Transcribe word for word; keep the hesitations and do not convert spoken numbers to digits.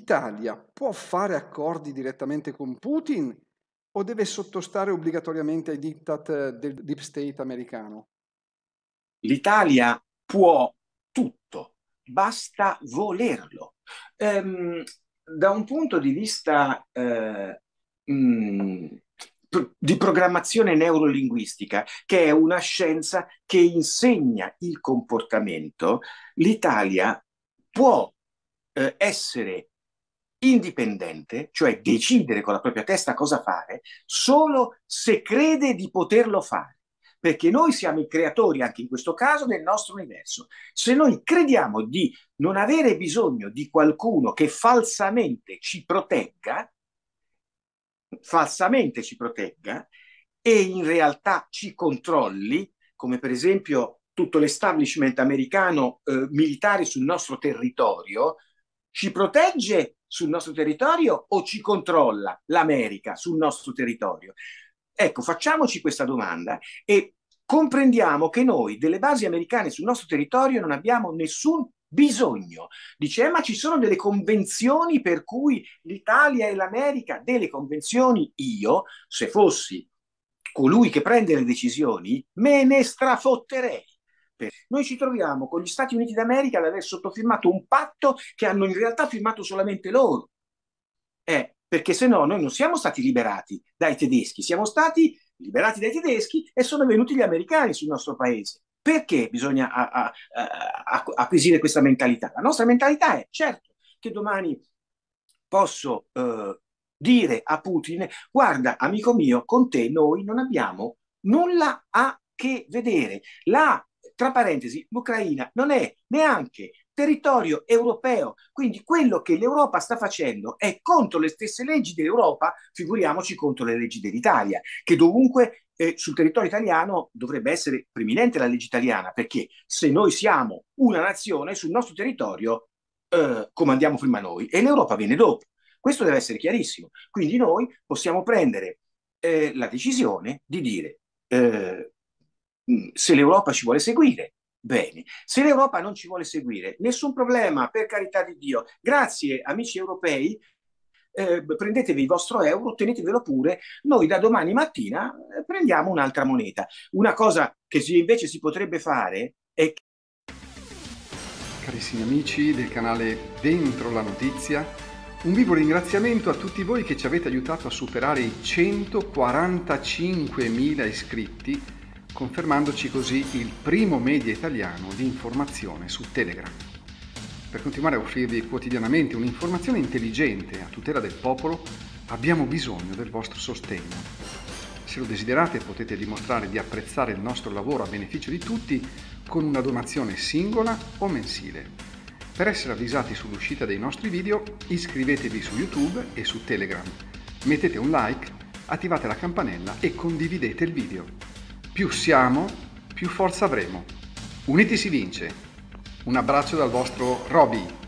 l'Italia può fare accordi direttamente con Putin o deve sottostare obbligatoriamente ai diktat del deep state americano? L'Italia può tutto, basta volerlo. Ehm, da un punto di vista eh, mh, pro- di programmazione neurolinguistica, che è una scienza che insegna il comportamento, l'Italia può eh, essere indipendente, cioè decidere con la propria testa cosa fare, solo se crede di poterlo fare. Perché noi siamo i creatori, anche in questo caso, del nostro universo. Se noi crediamo di non avere bisogno di qualcuno che falsamente ci protegga, falsamente ci protegga e in realtà ci controlli, come per esempio tutto l'establishment americano eh, militare sul nostro territorio, ci protegge sul nostro territorio o ci controlla l'America sul nostro territorio? Ecco, facciamoci questa domanda e comprendiamo che noi delle basi americane sul nostro territorio non abbiamo nessun bisogno. Dice, eh, ma ci sono delle convenzioni per cui l'Italia e l'America, delle convenzioni, io, se fossi colui che prende le decisioni, me ne strafotterei. Noi ci troviamo con gli Stati Uniti d'America ad aver sottofirmato un patto che hanno in realtà firmato solamente loro. Eh, perché se no noi non siamo stati liberati dai tedeschi, siamo stati liberati dai tedeschi e sono venuti gli americani sul nostro paese. Perché bisogna a, a, a, acquisire questa mentalità? La nostra mentalità è, certo, che domani posso eh, dire a Putin, guarda, amico mio, con te noi non abbiamo nulla a che vedere. La, tra parentesi, l'Ucraina non è neanche territorio europeo, quindi quello che l'Europa sta facendo è contro le stesse leggi dell'Europa, figuriamoci contro le leggi dell'Italia, che dovunque eh, sul territorio italiano dovrebbe essere preminente la legge italiana, perché se noi siamo una nazione sul nostro territorio eh, comandiamo prima noi e l'Europa viene dopo. Questo deve essere chiarissimo. Quindi noi possiamo prendere eh, la decisione di dire eh, se l'Europa ci vuole seguire, bene. Se l'Europa non ci vuole seguire, nessun problema, per carità di Dio. Grazie, amici europei, eh, prendetevi il vostro euro, tenetevelo pure, noi da domani mattina eh, prendiamo un'altra moneta. Una cosa che si, invece si potrebbe fare è... Carissimi amici del canale Dentro la Notizia, un vivo ringraziamento a tutti voi che ci avete aiutato a superare i centoquarantacinquemila iscritti, confermandoci così il primo media italiano di informazione su Telegram. Per continuare a offrirvi quotidianamente un'informazione intelligente a tutela del popolo, abbiamo bisogno del vostro sostegno. Se lo desiderate potete dimostrare di apprezzare il nostro lavoro a beneficio di tutti con una donazione singola o mensile. Per essere avvisati sull'uscita dei nostri video, iscrivetevi su YouTube e su Telegram. Mettete un like, attivate la campanella e condividete il video. Più siamo, più forza avremo. Uniti si vince. Un abbraccio dal vostro Roby.